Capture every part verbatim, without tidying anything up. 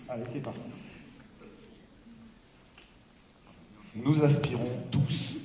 Allez, c'est parti. Nous aspirons tous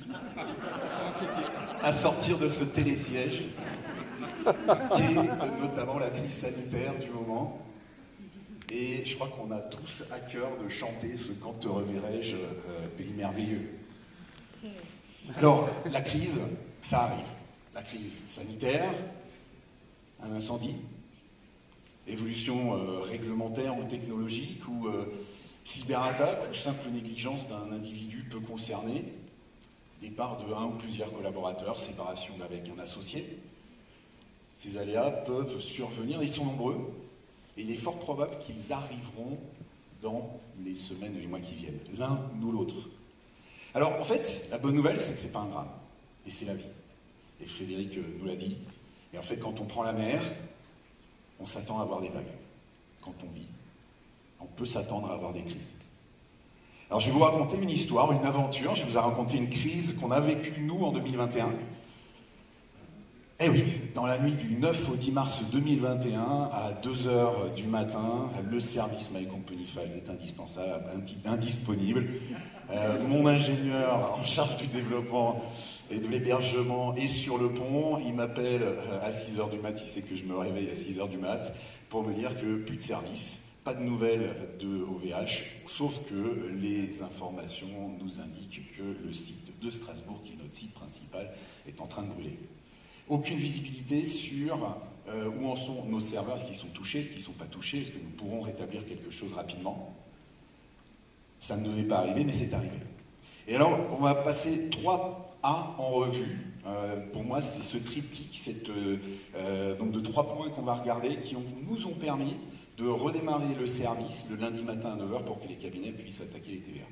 à sortir de ce télésiège, qui est notamment la crise sanitaire du moment. Et je crois qu'on a tous à cœur de chanter ce « Quand te reverrai-je, euh, pays merveilleux ». Alors, la crise, ça arrive. La crise sanitaire, un incendie, évolution euh, réglementaire ou technologique, ou euh, cyberattaque, ou simple négligence d'un individu peu concerné, départ de un ou plusieurs collaborateurs, séparation d'avec un associé. Ces aléas peuvent survenir, ils sont nombreux, et il est fort probable qu'ils arriveront dans les semaines et les mois qui viennent, l'un ou l'autre. Alors, en fait, la bonne nouvelle, c'est que ce n'est pas un drame, et c'est la vie. Et Frédéric nous l'a dit, et en fait, quand on prend la mer, on s'attend à avoir des vagues. Quand on vit, on peut s'attendre à avoir des crises. Alors, je vais vous raconter une histoire, une aventure. Je vais vous raconter une crise qu'on a vécue, nous, en deux mille vingt et un. Eh oui, dans la nuit du neuf au dix mars deux mille vingt et un, à deux heures du matin, le service My Company Files est indispensable, indisponible. Euh, mon ingénieur en charge du développement et de l'hébergement est sur le pont. Il m'appelle à six heures du mat, il sait que je me réveille à six heures du mat, pour me dire que plus de service, pas de nouvelles de O V H, sauf que les informations nous indiquent que le site de Strasbourg, qui est notre site principal, est en train de brûler. Aucune visibilité sur euh, où en sont nos serveurs, est-ce qu'ils sont touchés, est-ce qu'ils ne sont pas touchés, est-ce que nous pourrons rétablir quelque chose rapidement. Ça ne devait pas arriver, mais c'est arrivé. Et alors, on va passer trois A en revue. Euh, pour moi, c'est ce triptyque, cette, euh, donc de trois points qu'on va regarder, qui ont, nous ont permis de redémarrer le service le lundi matin à neuf heures pour que les cabinets puissent attaquer les T V R.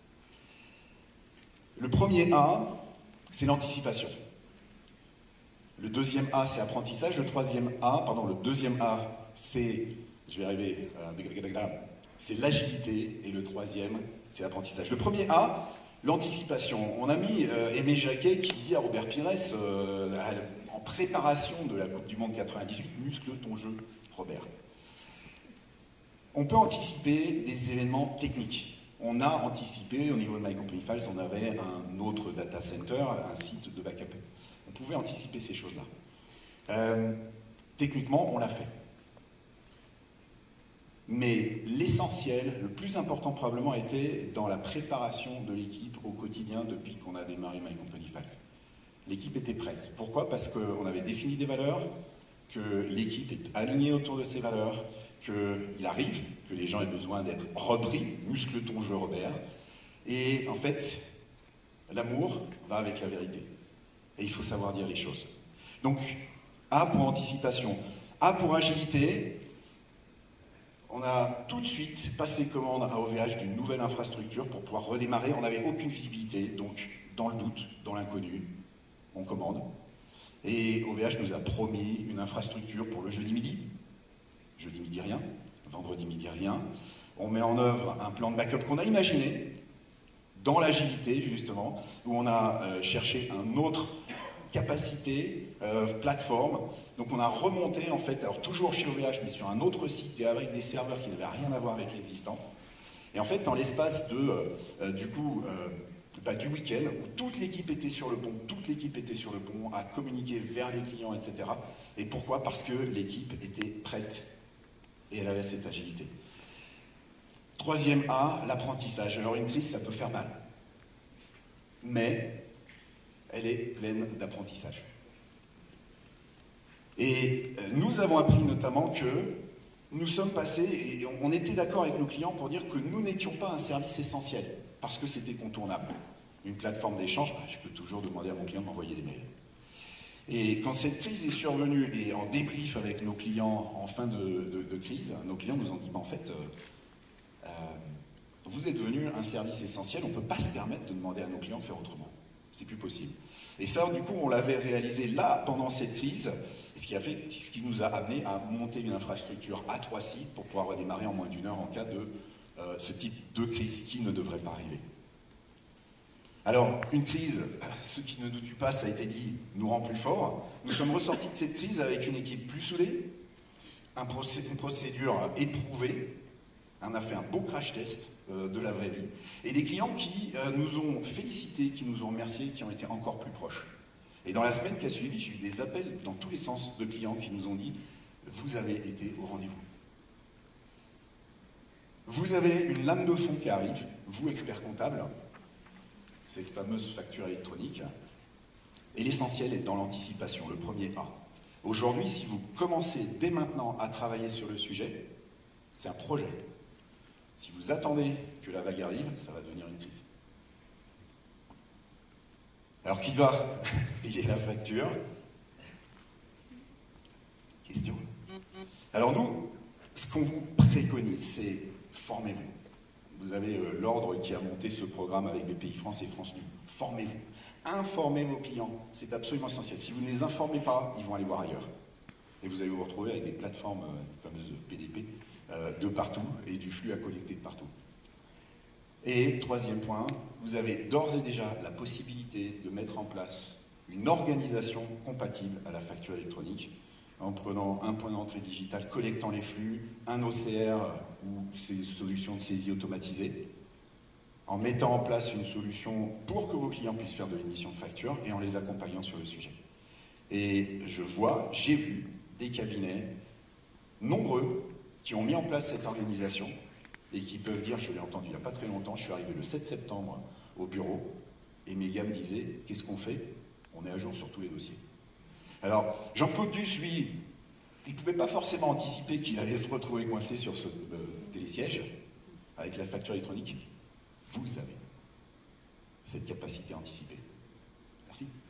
Le premier A, c'est l'anticipation. Le deuxième A, c'est apprentissage. Le troisième A, pardon, le deuxième A, c'est, je vais arriver, euh, c'est l'agilité. Et le troisième, c'est l'apprentissage. Le premier A, l'anticipation. On a mis euh, Aimé Jacquet qui dit à Robert Pires, euh, en préparation de la Coupe du Monde quatre-vingt-dix-huit, muscle ton jeu, Robert. On peut anticiper des événements techniques. On a anticipé, au niveau de My Company Files, on avait un autre data center, un site de backup. On pouvait anticiper ces choses-là. Euh, techniquement, on l'a fait. Mais l'essentiel, le plus important probablement, a été dans la préparation de l'équipe au quotidien depuis qu'on a démarré My Company Files. L'équipe était prête. Pourquoi? Parce qu'on avait défini des valeurs, que l'équipe est alignée autour de ces valeurs, qu'il arrive, que les gens aient besoin d'être repris, muscle ton jeu Robert. Et en fait, l'amour va avec la vérité. Et il faut savoir dire les choses. Donc, A pour anticipation. A pour agilité. On a tout de suite passé commande à O V H d'une nouvelle infrastructure pour pouvoir redémarrer. On n'avait aucune visibilité, donc dans le doute, dans l'inconnu, on commande. Et O V H nous a promis une infrastructure pour le jeudi midi. Jeudi midi, rien. Vendredi midi, rien. On met en œuvre un plan de backup qu'on a imaginé, dans l'agilité, justement, où on a euh, cherché un autre capacité, euh, plateforme. Donc on a remonté, en fait, alors toujours chez O V H, mais sur un autre site et avec des serveurs qui n'avaient rien à voir avec l'existant. Et en fait, dans l'espace de, euh, du coup, euh, bah, du week-end, où toute l'équipe était sur le pont, toute l'équipe était sur le pont, à communiquer vers les clients, et cetera. Et pourquoi? Parce que l'équipe était prête et elle avait cette agilité. Troisième A, l'apprentissage. Alors une crise, ça peut faire mal. Mais elle est pleine d'apprentissage. Et nous avons appris notamment que nous sommes passés, et on était d'accord avec nos clients pour dire que nous n'étions pas un service essentiel, parce que c'était contournable. Une plateforme d'échange, bah, je peux toujours demander à mon client de m'envoyer des mails. Et quand cette crise est survenue, et en débrief avec nos clients en fin de, de, de crise, nos clients nous ont dit, bah, en fait, euh, euh, vous êtes devenu un service essentiel, on ne peut pas se permettre de demander à nos clients de faire autrement. C'est plus possible. Et ça, du coup, on l'avait réalisé là, pendant cette crise, ce qui a fait, ce qui nous a amené à monter une infrastructure à trois sites pour pouvoir redémarrer en moins d'une heure en cas de euh, ce type de crise qui ne devrait pas arriver. Alors, une crise, ce qui ne nous tue pas, ça a été dit, nous rend plus forts. Nous sommes ressortis de cette crise avec une équipe plus soudée, un procé- une procédure éprouvée, On a fait un beau crash test euh, de la vraie vie. Et des clients qui euh, nous ont félicités, qui nous ont remerciés, qui ont été encore plus proches. Et dans la semaine qui a suivi, j'ai eu des appels dans tous les sens de clients qui nous ont dit « Vous avez été au rendez-vous ». Vous avez une lame de fond qui arrive, vous, expert comptable, cette fameuse facture électronique, et l'essentiel est dans l'anticipation, le premier A. Aujourd'hui, si vous commencez dès maintenant à travailler sur le sujet, c'est un projet. Si vous attendez que la vague arrive, ça va devenir une crise. Alors qui va payer la facture? Question. Alors nous, ce qu'on vous préconise, c'est formez-vous. Vous avez euh, l'ordre qui a monté ce programme avec B P I France et France Nu. Formez-vous. Informez vos clients. C'est absolument essentiel. Si vous ne les informez pas, ils vont aller voir ailleurs. Et vous allez vous retrouver avec des plateformes, euh, les fameuses P D P, euh, de partout et du flux à collecter de partout. Et troisième point, vous avez d'ores et déjà la possibilité de mettre en place une organisation compatible à la facture électronique en prenant un point d'entrée digital, collectant les flux, un O C R ou ces solutions de saisie automatisée, en mettant en place une solution pour que vos clients puissent faire de l'émission de facture et en les accompagnant sur le sujet. Et je vois, j'ai vu des cabinets nombreux qui ont mis en place cette organisation et qui peuvent dire, je l'ai entendu il n'y a pas très longtemps, je suis arrivé le sept septembre au bureau et mes gars me disaient, qu'est-ce qu'on fait? On est à jour sur tous les dossiers. Alors, Jean-Claude Duss, lui, il ne pouvait pas forcément anticiper qu'il allait se retrouver coincé sur ce euh, télésiège avec la facture électronique. Vous avez cette capacité à anticiper. Merci.